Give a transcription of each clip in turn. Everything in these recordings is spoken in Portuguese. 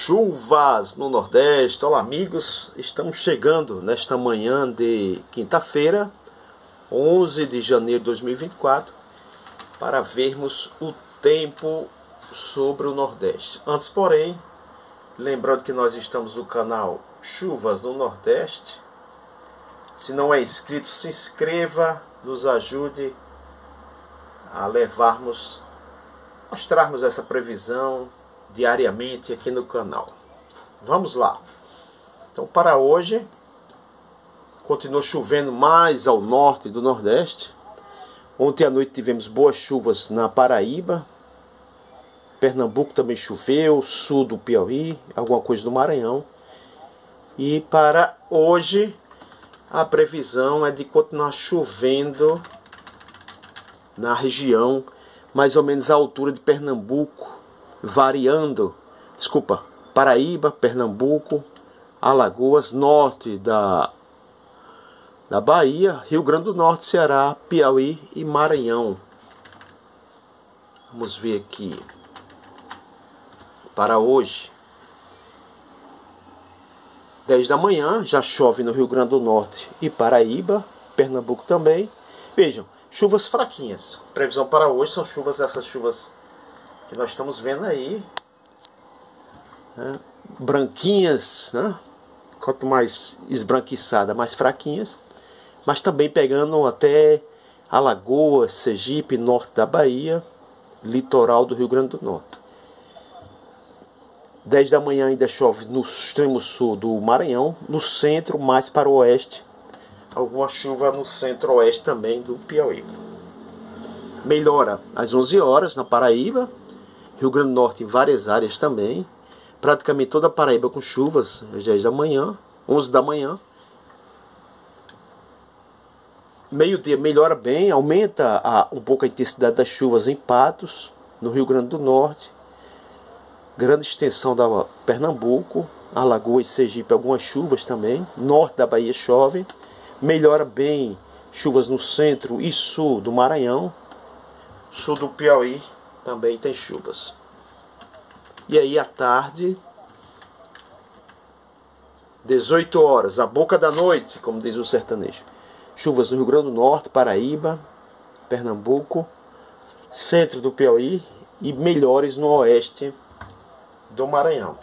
Chuvas no Nordeste. Olá amigos, estamos chegando nesta manhã de quinta-feira, 11 de janeiro de 2024, para vermos o tempo sobre o Nordeste. Antes, porém, lembrando que nós estamos no canal Chuvas no Nordeste. Se não é inscrito, se inscreva, nos ajude a mostrarmos essa previsão diariamente aqui no canal. Vamos lá. Então, para hoje, continua chovendo mais ao norte do Nordeste. Ontem à noite tivemos boas chuvas na Paraíba. Pernambuco também choveu, sul do Piauí, alguma coisa do Maranhão. E para hoje, a previsão é de continuar chovendo na região, mais ou menos à altura de Pernambuco, variando, Paraíba, Pernambuco, Alagoas, norte da Bahia, Rio Grande do Norte, Ceará, Piauí e Maranhão. Vamos ver aqui para hoje. 10 da manhã já chove no Rio Grande do Norte e Paraíba, Pernambuco também. Vejam, chuvas fraquinhas. Previsão para hoje são essas chuvas que nós estamos vendo aí, né? Branquinhas, né? Quanto mais esbranquiçada, mais fraquinhas, mas também pegando até Alagoas, Sergipe, norte da Bahia, litoral do Rio Grande do Norte. 10 da manhã ainda chove no extremo sul do Maranhão, no centro, mais para o oeste. Alguma chuva no centro-oeste também do Piauí. Melhora às 11 horas na Paraíba, Rio Grande do Norte em várias áreas também. Praticamente toda a Paraíba com chuvas às 10 da manhã, 11 da manhã. Meio-dia melhora bem, aumenta um pouco a intensidade das chuvas em Patos, no Rio Grande do Norte. Grande extensão da Pernambuco, Alagoas e Sergipe, algumas chuvas também. Norte da Bahia chove. Melhora bem chuvas no centro e sul do Maranhão. Sul do Piauí também tem chuvas. E aí à tarde, 18 horas, a boca da noite, como diz o sertanejo. Chuvas no Rio Grande do Norte, Paraíba, Pernambuco, centro do Piauí e melhores no oeste do Maranhão.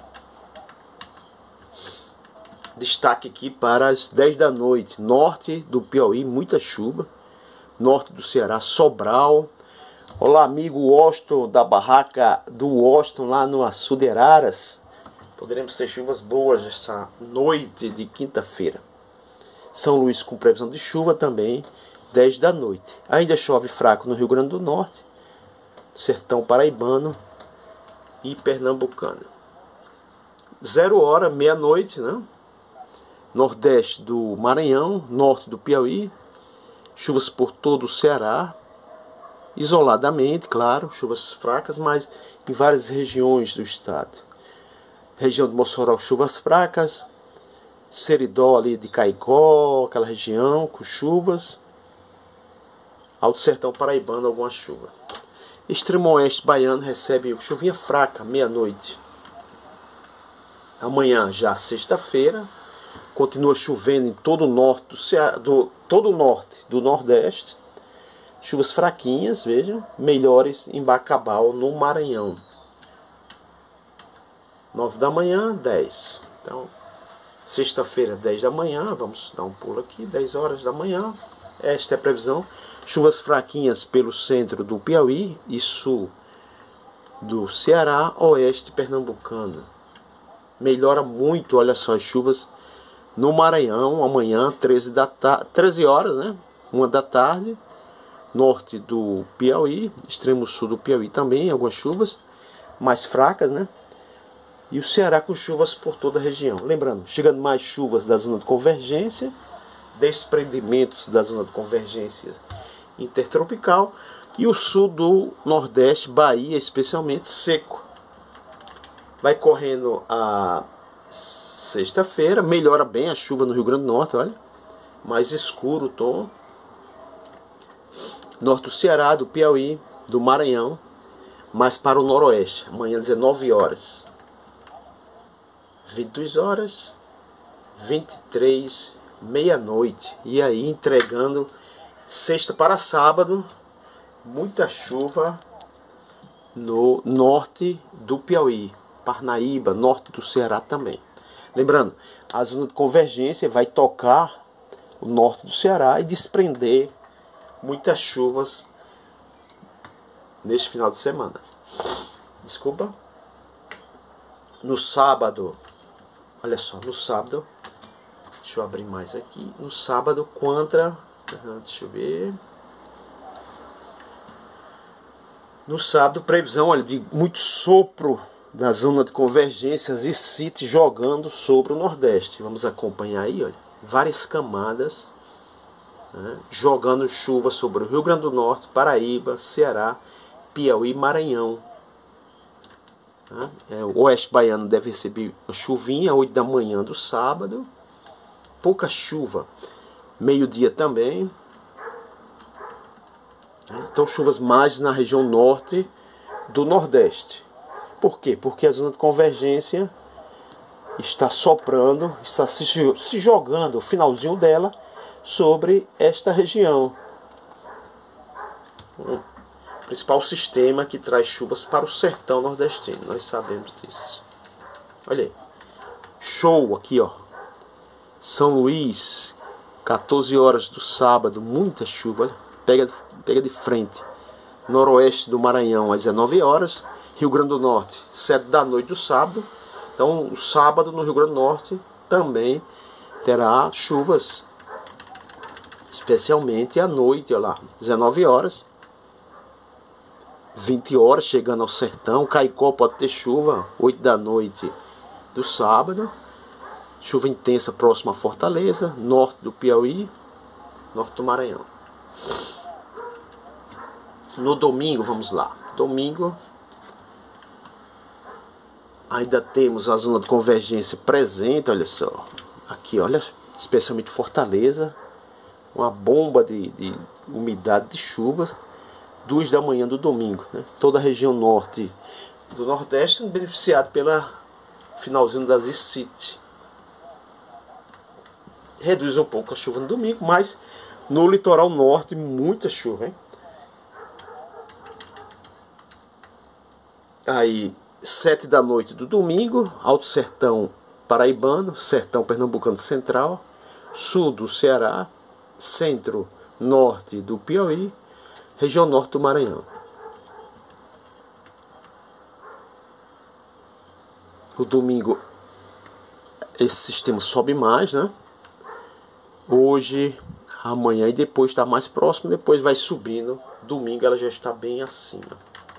Destaque aqui para as 10 da noite, norte do Piauí, muita chuva. Norte do Ceará, Sobral. Olá, amigo Washington, da barraca do Washington, lá no Açu de Araras. Poderemos ter chuvas boas esta noite de quinta-feira. São Luís com previsão de chuva também, 10 da noite. Ainda chove fraco no Rio Grande do Norte, sertão paraibano e pernambucano. 0 hora, meia-noite, né? Nordeste do Maranhão, norte do Piauí, chuvas por todo o Ceará, isoladamente, claro, chuvas fracas, mas em várias regiões do estado. Região de Mossoró, chuvas fracas, Seridó ali de Caicó, aquela região com chuvas. Alto Sertão paraibano, alguma chuva. Extremo oeste baiano recebe chuvinha fraca, meia-noite. Amanhã, já sexta-feira, continua chovendo em todo o norte todo o norte do Nordeste. Chuvas fraquinhas, vejam, melhores em Bacabal, no Maranhão. 9 da manhã, 10. Então, sexta-feira, 10 da manhã, vamos dar um pulo aqui, 10 horas da manhã. Esta é a previsão. Chuvas fraquinhas pelo centro do Piauí e sul do Ceará, oeste pernambucano. Melhora muito, olha só, as chuvas no Maranhão, amanhã, 13 horas, né? 1 da tarde. Norte do Piauí, extremo sul do Piauí também, algumas chuvas mais fracas, né? E o Ceará com chuvas por toda a região. Lembrando, chegando mais chuvas da zona de convergência, desprendimentos da zona de convergência intertropical, e o sul do Nordeste, Bahia especialmente, seco. Vai correndo a sexta-feira, melhora bem a chuva no Rio Grande do Norte, olha, mais escuro o tom. Norte do Ceará, do Piauí, do Maranhão, mais para o noroeste, amanhã 19 horas. 22 horas, 23, meia-noite. E aí entregando sexta para sábado, muita chuva no norte do Piauí, Parnaíba, norte do Ceará também. Lembrando, a zona de convergência vai tocar o norte do Ceará e desprender muitas chuvas neste final de semana. Desculpa. No sábado, olha só, no sábado, deixa eu abrir mais aqui. No sábado, deixa eu ver. No sábado, previsão, olha, de muito sopro na zona de convergências e CIT jogando sobre o Nordeste. Vamos acompanhar aí, olha, várias camadas, né, jogando chuva sobre o Rio Grande do Norte, Paraíba, Ceará, Piauí, Maranhão. O Oeste Baiano deve receber uma chuvinha, 8 da manhã do sábado. Pouca chuva, meio-dia também. Então chuvas mais na região norte do Nordeste. Por quê? Porque a zona de convergência está soprando, está se jogando, o finalzinho dela, sobre esta região. O principal sistema que traz chuvas para o sertão nordestino. Nós sabemos disso. Olha aí. Show aqui, ó. São Luís, 14 horas do sábado, muita chuva. Olha. Pega de frente. Noroeste do Maranhão, às 19 horas. Rio Grande do Norte, 7 da noite do sábado. Então, o sábado no Rio Grande do Norte também terá chuvas. Especialmente à noite, olha lá, 19 horas. 20 horas, chegando ao sertão. Caicó pode ter chuva, 8 da noite do sábado. Chuva intensa próxima a Fortaleza, norte do Piauí, norte do Maranhão. No domingo, vamos lá. Domingo, ainda temos a zona de convergência presente, olha só. Aqui, olha, especialmente Fortaleza. Uma bomba de umidade de chuva. 2 da manhã do domingo, né? Toda a região norte do Nordeste beneficiada pela finalzinho das ICIT. Reduz um pouco a chuva no domingo, mas no litoral norte muita chuva, hein? Aí 7 da noite do domingo, Alto Sertão Paraibano, Sertão Pernambucano Central, Sul do Ceará, Centro Norte do Piauí, região norte do Maranhão. O domingo esse sistema sobe mais, né? Hoje, amanhã e depois está mais próximo, depois vai subindo. Domingo ela já está bem acima.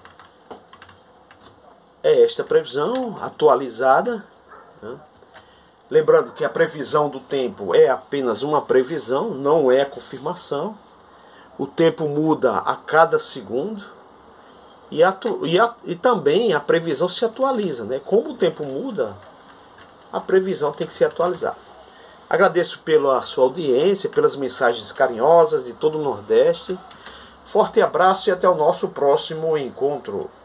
É esta previsão atualizada, né? Lembrando que a previsão do tempo é apenas uma previsão, não é confirmação. O tempo muda a cada segundo e também a previsão se atualiza, né? Como o tempo muda, a previsão tem que ser atualizada. Agradeço pela sua audiência, pelas mensagens carinhosas de todo o Nordeste. Forte abraço e até o nosso próximo encontro.